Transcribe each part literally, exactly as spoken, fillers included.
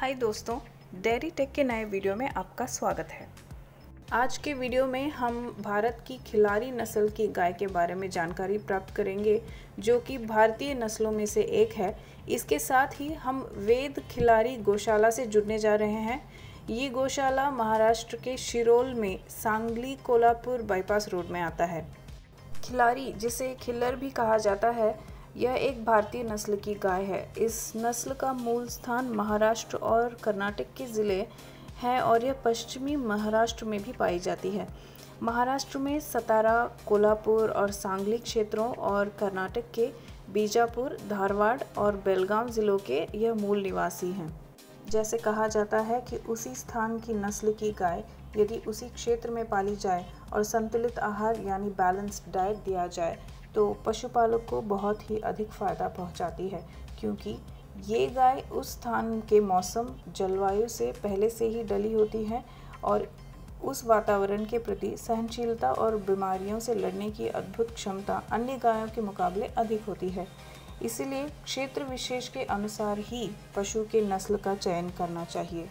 हाय दोस्तों, dairy take के नए वीडियो में आपका स्वागत है। आज के वीडियो में हम भारत की खिलारी नस्ल की गाय के बारे में जानकारी प्राप्त करेंगे, जो कि भारतीय नस्लों में से एक है। इसके साथ ही हम वेद खिलारी गौशाला से जुड़ने जा रहे हैं। ये गौशाला महाराष्ट्र के शिरोल में सांगली कोल्हापुर बाईपास रोड में आता है। खिलारी, जिसे खिल्लर भी कहा जाता है, यह एक भारतीय नस्ल की गाय है। इस नस्ल का मूल स्थान महाराष्ट्र और कर्नाटक के ज़िले हैं और यह पश्चिमी महाराष्ट्र में भी पाई जाती है। महाराष्ट्र में सतारा, कोल्हापुर और सांगली क्षेत्रों और कर्नाटक के बीजापुर, धारवाड़ और बेलगाम ज़िलों के यह मूल निवासी हैं। जैसे कहा जाता है कि उसी स्थान की नस्ल की गाय यदि उसी क्षेत्र में पाली जाए और संतुलित आहार यानी बैलेंस्ड डाइट दिया जाए तो पशुपालक को बहुत ही अधिक फ़ायदा पहुंचाती है, क्योंकि ये गाय उस स्थान के मौसम, जलवायु से पहले से ही डली होती है और उस वातावरण के प्रति सहनशीलता और बीमारियों से लड़ने की अद्भुत क्षमता अन्य गायों के मुकाबले अधिक होती है। इसीलिए क्षेत्र विशेष के अनुसार ही पशु के नस्ल का चयन करना चाहिए।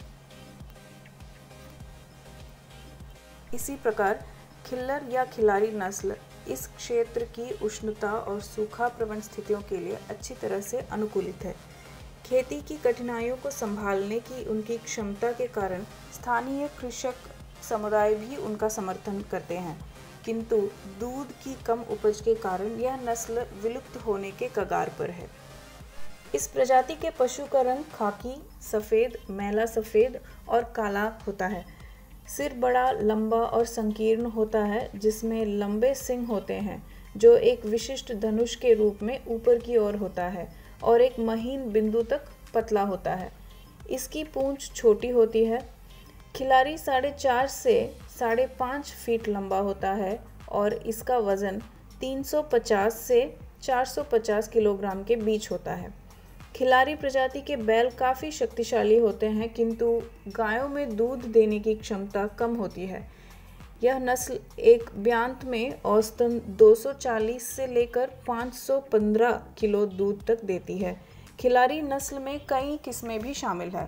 इसी प्रकार खिल्लर या खिलारी नस्ल इस क्षेत्र की उष्णता और सूखा प्रवण स्थितियों के लिए अच्छी तरह से अनुकूलित है। खेती की कठिनाइयों को संभालने की उनकी क्षमता के कारण स्थानीय कृषक समुदाय भी उनका समर्थन करते हैं, किंतु दूध की कम उपज के कारण यह नस्ल विलुप्त होने के कगार पर है। इस प्रजाति के पशु का रंग खाकी, सफ़ेद, मैला सफ़ेद और काला होता है। सिर बड़ा, लंबा और संकीर्ण होता है, जिसमें लंबे सींग होते हैं जो एक विशिष्ट धनुष के रूप में ऊपर की ओर होता है और एक महीन बिंदु तक पतला होता है। इसकी पूंछ छोटी होती है। खिलारी साढ़े चार से साढ़े पाँच फीट लंबा होता है और इसका वज़न तीन सौ पचास से चार सौ पचास किलोग्राम के बीच होता है। खिलारी प्रजाति के बैल काफ़ी शक्तिशाली होते हैं, किंतु गायों में दूध देने की क्षमता कम होती है। यह नस्ल एक ब्यांत में औसतन दो सौ चालीस से लेकर पाँच सौ पंद्रह किलो दूध तक देती है। खिलारी नस्ल में कई किस्में भी शामिल है।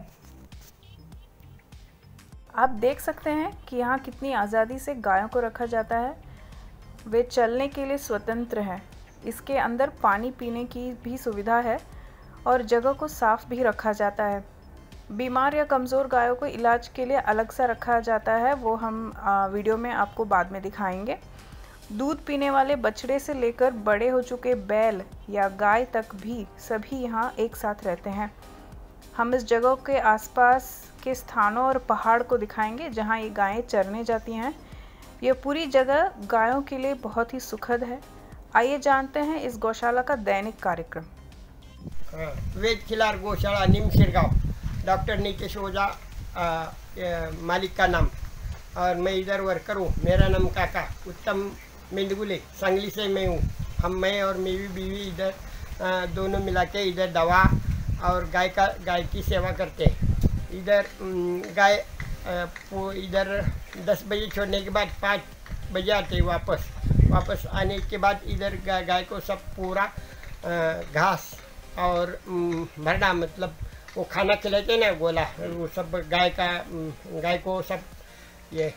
आप देख सकते हैं कि यहाँ कितनी आज़ादी से गायों को रखा जाता है। वे चलने के लिए स्वतंत्र हैं। इसके अंदर पानी पीने की भी सुविधा है और जगह को साफ भी रखा जाता है। बीमार या कमज़ोर गायों को इलाज के लिए अलग सा रखा जाता है, वो हम आ, वीडियो में आपको बाद में दिखाएंगे। दूध पीने वाले बछड़े से लेकर बड़े हो चुके बैल या गाय तक भी सभी यहाँ एक साथ रहते हैं। हम इस जगह के आसपास के स्थानों और पहाड़ को दिखाएंगे जहाँ ये गायें चरने जाती हैं। यह पूरी जगह गायों के लिए बहुत ही सुखद है। आइए जानते हैं इस गौशाला का दैनिक कार्यक्रम। वेद खिलार गौशाला निम शिरगांव, डॉक्टर नीतीश ओझा मालिक का नाम, और मैं इधर वर्कर हूँ। मेरा नाम काका उत्तम मेंदगुले, सांगली से मैं हूँ। हम मैं और मेरी बीवी इधर आ, दोनों मिला के इधर दवा और गाय का गाय की सेवा करते हैं। इधर गाय इधर दस बजे छोड़ने के बाद पाँच बजे आते वापस वापस आने के बाद इधर गा, गाय को सब पूरा आ, घास और भरडा, मतलब वो खाना खिलाते हैं ना, गोला, वो सब गाय का गाय को सब ये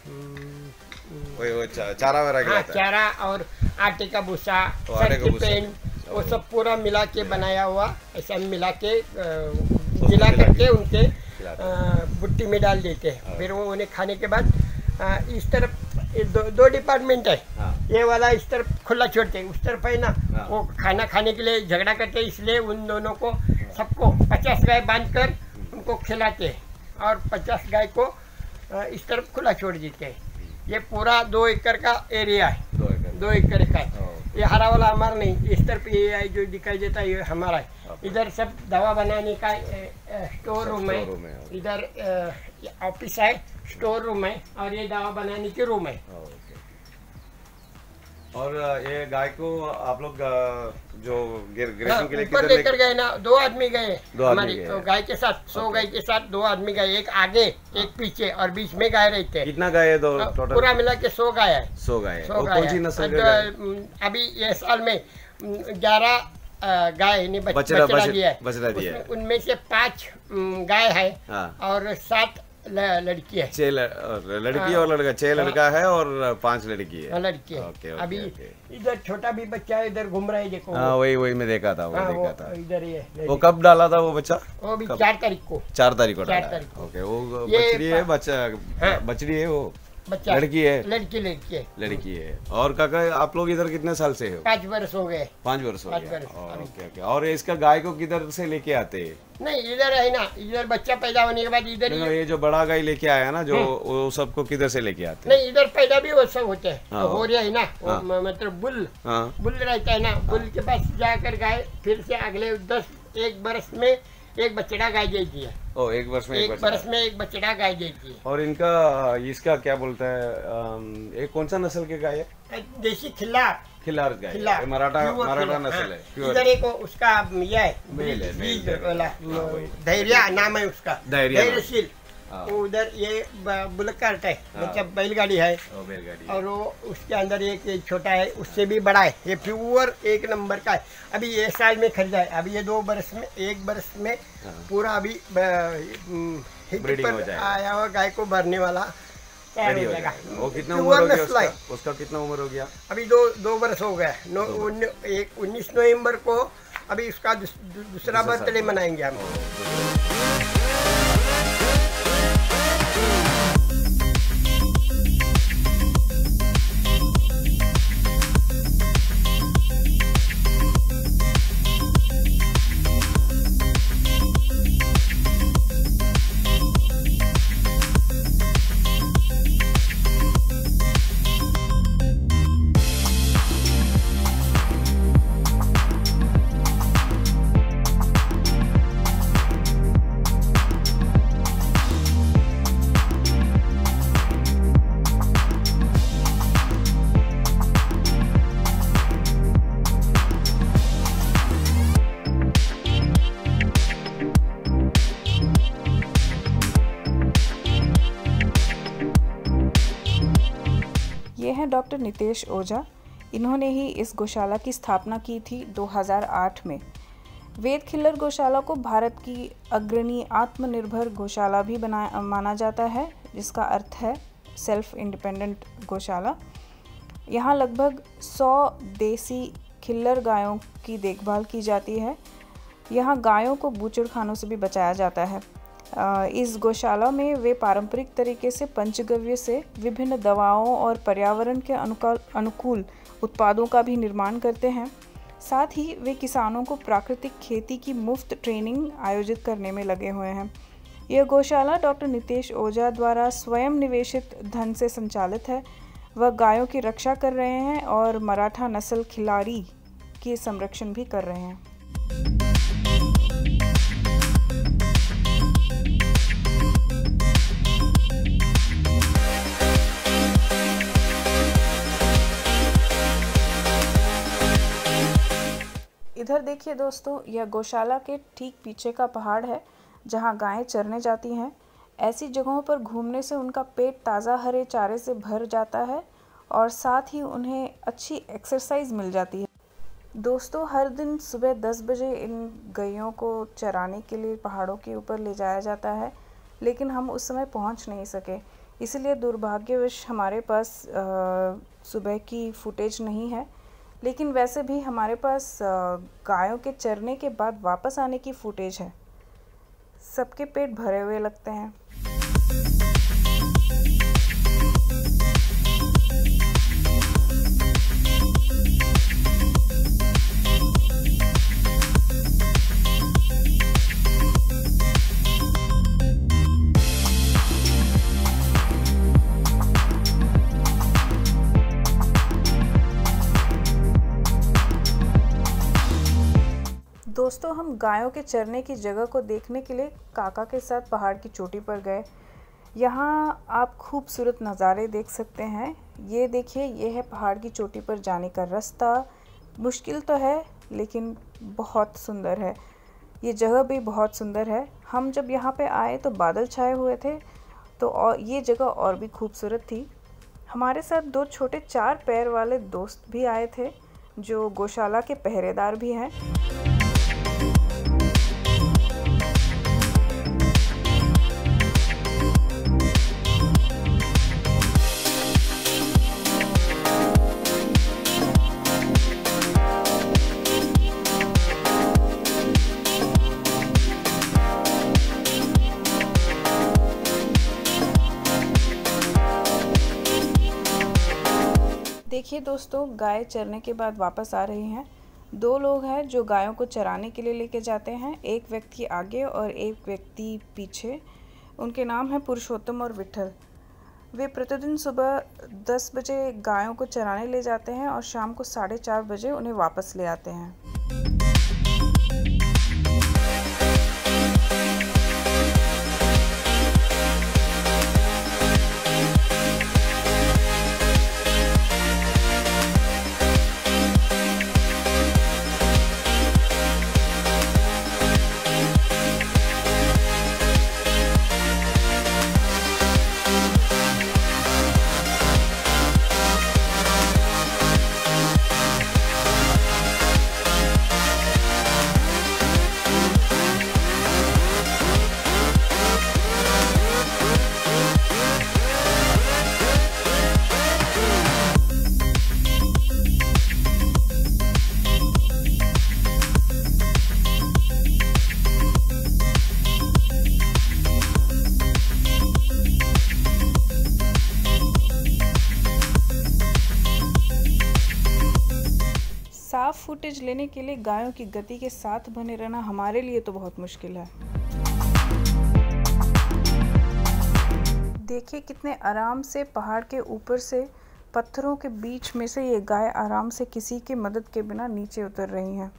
वही वो चारा वगैरह हाँ, चारा और आटे का भूसा, पेन, वो सब पूरा मिला के बनाया हुआ, ऐसा मिला के मिला करके उनके बुट्टी में डाल देते हैं। फिर वो उन्हें खाने के बाद इस तरफ दो, दो डिपार्टमेंट है। हाँ। ये वाला इस तरफ खुला छोड़ते हैं, उस तरफ है ना। हाँ। वो खाना खाने के लिए झगड़ा करते हैं, इसलिए उन दोनों को सबको पचास गाय बांध कर उनको खिलाते हैं और पचास गाय को इस तरफ खुला छोड़ देते हैं। ये पूरा दो एकड़ का एरिया है, दो एकड़ दो एकड़ का है। ये हरा वाला हमारा नहीं, इस तरफ ये है जो दिखाई देता है ये हमारा है। इधर सब दवा बनाने का स्टोर रूम है, इधर ऑफिस है, स्टोर रूम है और ये दवा बनाने की रूम है। और ये गाय को आप लोग जो ग्रेसिंग के लिए ऊपर लेकर गए ना, दो आदमी गए हमारी गाय के साथ, सौ गाय के साथ दो आदमी गए, एक आगे एक पीछे और बीच में गाय रहते हैं। कितना गाय है दो टोटल? पूरा मिला के सौ गाय है। सौ गाय सौ गाय। अभी ये साल में ग्यारह गाय ने बछड़ा दिया है। उनमें से पाँच गाय है हाँ। और सात लड़की है। छह लड़की और लड़का, छह लड़का है और पांच लड़की है। लड़की है। ओके, ओके, अभी ओके। इधर छोटा भी बच्चा है, इधर घूम रहा है देखो। हाँ वही वही मैं देखा था, वो हाँ, देखा था इधर ही है। वो कब डाला था वो बच्चा? वो भी चार तारीख को। चार तारीख को चार डाला। तारीख को। ओके, वो ये बछड़ी है, बच्चा हाँ। बछड़ी है, वो बच्चा लड़की है। लड़की लड़की है लड़की है। और काका आप लोग इधर कितने साल से हो? पाँच वर्ष हो गए। पाँच वर्ष हो पाँच गया। वर्ष। Okay okay. और इसका गाय को किधर से लेके आते हैं? नहीं इधर है ना, इधर बच्चा पैदा होने के बाद इधर ये जो बड़ा गाय लेके आया ना, जो वो सबको किधर से लेके आते हैं? नहीं इधर पैदा भी वो सब होते हैं। हाँ। तो हो रहा है ना, वो हाँ। म- मतलब बुल हाँ बुल रहता है ना, बुल के पास जाकर गाय फिर से अगले दस एक बरस में एक बछड़ा गाय देती है। ओ, एक वर्ष में एक एक बरस में एक बछड़ा गाय देती है। और इनका इसका क्या बोलता है, अम, ये कौन सा नस्ल के गाय है? देसी खिल्लार खिल्लार गाय। खिल्लार। ये मराठा प्योर मराठा खिल्लार, नस्ल हाँ। है, प्योर। इधर एक उसका ये है मेल है, मेल, बीज मेल। वाला, हाँ, वही। धैर्य नाम है उसका। धैर्य नाम। धैर्यशील। हाँ। वो उधर ये ब- बुलक कार्ट है, हाँ। मतलब बैलगाड़ी है। ओ, बैलगाड़ी। और वो उसके अंदर एक एक छोटा है, उससे भी बड़ा है। ये प्योर एक नंबर का है। अभी ये साल में खरीदा है, अभी ये दो बरस में एक बरस में हाँ। पूरा अभी हिट Breeding हो पर जाएगा। आया हुआ गाय को भरने वाला तैयार रेडी हो हो जाएगा। जाएगा। वो कितना Pure उम्र हो गया नस्ल है। उसका? उसका कितना उम्र हो गया? अभी दो दो बरस हो गया। नो उन्नी- एक उन्नीस नवंबर को अभी उसका दूस, दू, दूसरा दूसरा बर्थडे साल। मनाएंगे हम। ये हैं डॉक्टर नितेश ओझा। इन्होंने ही इस गौशाला की स्थापना की थी दो हज़ार आठ में। वेद खिल्लर गौशाला को भारत की अग्रणी आत्मनिर्भर गौशाला भी बना माना जाता है, जिसका अर्थ है सेल्फ इंडिपेंडेंट गौशाला। यहाँ लगभग सौ देसी खिल्लर गायों की देखभाल की जाती है। यहाँ गायों को बूचड़खानों से भी बचाया जाता है। इस गौशाला में वे पारंपरिक तरीके से पंचगव्य से विभिन्न दवाओं और पर्यावरण के अनुकूल अनुकूल उत्पादों का भी निर्माण करते हैं। साथ ही वे किसानों को प्राकृतिक खेती की मुफ्त ट्रेनिंग आयोजित करने में लगे हुए हैं। यह गौशाला डॉक्टर नितेश ओझा द्वारा स्वयं निवेशित धन से संचालित है। वह गायों की रक्षा कर रहे हैं और मराठा नस्ल खिलारी के संरक्षण भी कर रहे हैं। इधर देखिए दोस्तों, यह गौशाला के ठीक पीछे का पहाड़ है जहां गायें चरने जाती हैं। ऐसी जगहों पर घूमने से उनका पेट ताज़ा हरे चारे से भर जाता है और साथ ही उन्हें अच्छी एक्सरसाइज मिल जाती है। दोस्तों, हर दिन सुबह दस बजे इन गैयों को चराने के लिए पहाड़ों के ऊपर ले जाया जाता है, लेकिन हम उस समय पहुंच नहीं सके। इसलिए दुर्भाग्यवश हमारे पास आ, सुबह की फुटेज नहीं है। लेकिन वैसे भी हमारे पास गायों के चरने के बाद वापस आने की फुटेज है। सबके पेट भरे हुए लगते हैं। दोस्तों, हम गायों के चरने की जगह को देखने के लिए काका के साथ पहाड़ की चोटी पर गए। यहाँ आप खूबसूरत नज़ारे देख सकते हैं। ये देखिए, ये है पहाड़ की चोटी पर जाने का रास्ता। मुश्किल तो है लेकिन बहुत सुंदर है। ये जगह भी बहुत सुंदर है। हम जब यहाँ पे आए तो बादल छाए हुए थे, तो और ये जगह और भी खूबसूरत थी। हमारे साथ दो छोटे चार पैर वाले दोस्त भी आए थे जो गौशाला के पहरेदार भी हैं। देखिए दोस्तों, गाय चरने के बाद वापस आ रही हैं। दो लोग हैं जो गायों को चराने के लिए लेके जाते हैं, एक व्यक्ति आगे और एक व्यक्ति पीछे। उनके नाम हैं पुरुषोत्तम और विठल। वे प्रतिदिन सुबह दस बजे गायों को चराने ले जाते हैं और शाम को साढ़े चार बजे उन्हें वापस ले आते हैं। साफ फुटेज लेने के लिए गायों की गति के साथ बने रहना हमारे लिए तो बहुत मुश्किल है। देखिए कितने आराम से पहाड़ के ऊपर से पत्थरों के बीच में से ये गाय आराम से किसी के मदद के बिना नीचे उतर रही हैं।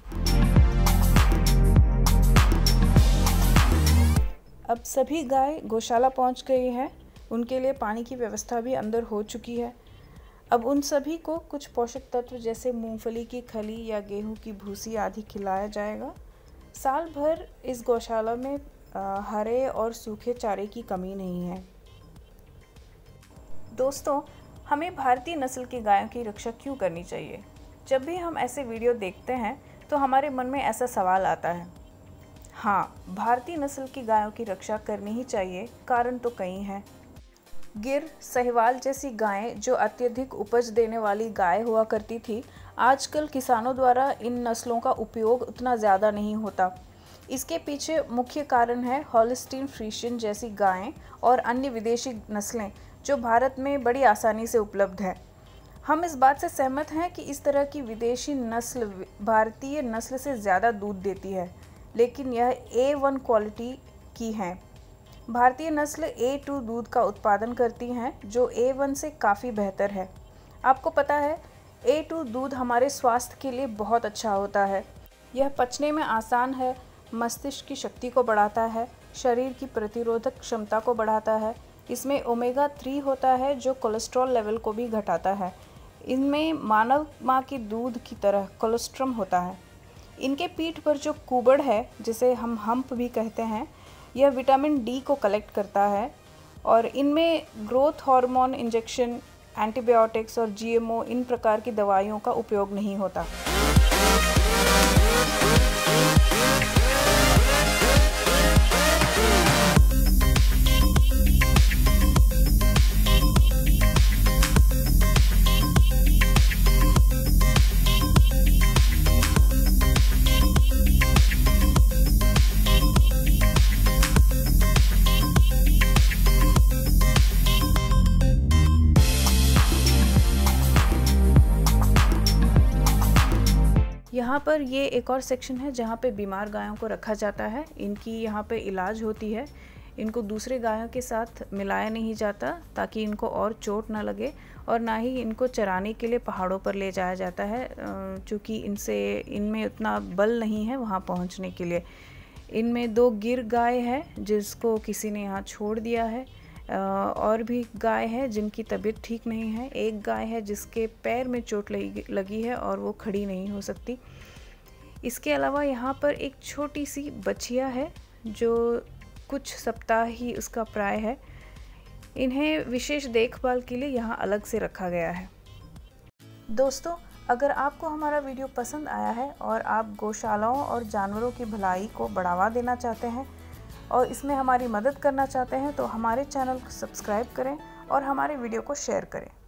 अब सभी गाय गौशाला पहुंच गई हैं। उनके लिए पानी की व्यवस्था भी अंदर हो चुकी है। अब उन सभी को कुछ पोषक तत्व जैसे मूंगफली की खली या गेहूं की भूसी आदि खिलाया जाएगा। साल भर इस गौशाला में आ, हरे और सूखे चारे की कमी नहीं है। दोस्तों, हमें भारतीय नस्ल की गायों की रक्षा क्यों करनी चाहिए? जब भी हम ऐसे वीडियो देखते हैं तो हमारे मन में ऐसा सवाल आता है। हाँ, भारतीय नस्ल की गायों की रक्षा करनी ही चाहिए। कारण तो कई हैं। गिर, साहिवाल जैसी गायें जो अत्यधिक उपज देने वाली गाय हुआ करती थी, आजकल किसानों द्वारा इन नस्लों का उपयोग उतना ज़्यादा नहीं होता। इसके पीछे मुख्य कारण है हॉलिस्टीन फ्रीशियन जैसी गायें और अन्य विदेशी नस्लें जो भारत में बड़ी आसानी से उपलब्ध हैं। हम इस बात से सहमत हैं कि इस तरह की विदेशी नस्ल भारतीय नस्ल से ज़्यादा दूध देती है, लेकिन यह ए वन क्वालिटी की हैं। भारतीय नस्ल ए टू दूध का उत्पादन करती हैं, जो ए वन से काफ़ी बेहतर है। आपको पता है, ए टू दूध हमारे स्वास्थ्य के लिए बहुत अच्छा होता है। यह पचने में आसान है, मस्तिष्क की शक्ति को बढ़ाता है, शरीर की प्रतिरोधक क्षमता को बढ़ाता है। इसमें ओमेगा थ्री होता है जो कोलेस्ट्रॉल लेवल को भी घटाता है। इनमें मानव माँ के दूध की तरह कोलेस्ट्रम होता है। इनके पीठ पर जो कुबड़ है, जिसे हम हम्प भी कहते हैं, यह विटामिन डी को कलेक्ट करता है और इनमें ग्रोथ हार्मोन इंजेक्शन, एंटीबायोटिक्स और जीएमओ इन प्रकार की दवाइयों का उपयोग नहीं होता। यहाँ पर ये एक और सेक्शन है जहाँ पे बीमार गायों को रखा जाता है। इनकी यहाँ पे इलाज होती है। इनको दूसरे गायों के साथ मिलाया नहीं जाता ताकि इनको और चोट ना लगे, और ना ही इनको चराने के लिए पहाड़ों पर ले जाया जाता है, क्योंकि इनसे इनमें उतना बल नहीं है वहाँ पहुँचने के लिए। इनमें दो गिर गाय है जिसको किसी ने यहाँ छोड़ दिया है, और भी गाय है जिनकी तबीयत ठीक नहीं है। एक गाय है जिसके पैर में चोट लगी लगी है और वो खड़ी नहीं हो सकती। इसके अलावा यहाँ पर एक छोटी सी बछिया है जो कुछ सप्ताह ही उसका प्राय है। इन्हें विशेष देखभाल के लिए यहाँ अलग से रखा गया है। दोस्तों, अगर आपको हमारा वीडियो पसंद आया है और आप गौशालाओं और जानवरों की भलाई को बढ़ावा देना चाहते हैं और इसमें हमारी मदद करना चाहते हैं तो हमारे चैनल को सब्सक्राइब करें और हमारे वीडियो को शेयर करें।